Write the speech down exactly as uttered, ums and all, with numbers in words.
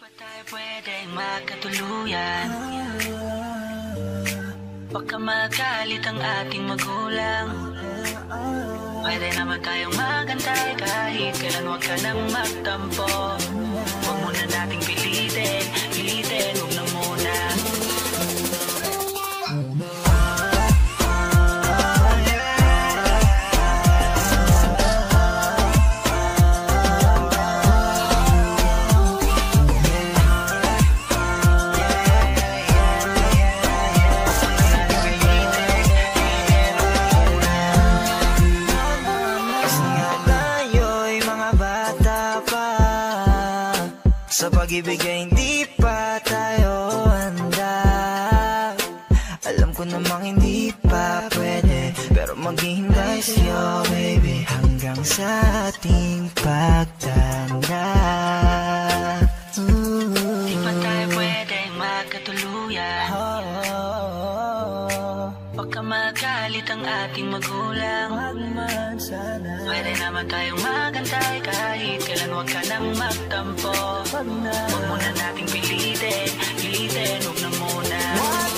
ba tayo pwedeng magkatuluyan? Baka magalit ang ating magulang. Pwede naman tayong magantay kahit kailan, huwag ka nang magtampo. Huwag muna nating pilitin, pilitin, huwag na muna. Sa pag-ibig ay hindi pa tayo handa. Alam ko namang hindi pa pwede, pero maghihintay sa'yo, baby, hanggang sa ating pagtanda. Di ba tayo pwedeng magkatuluyan? Baka magalit ang ating magulang. Pwede naman tayong magantay kahit kailan, huwag ka nang magtampo. Huwag muna nating pilitin, pilitin, huwag na muna.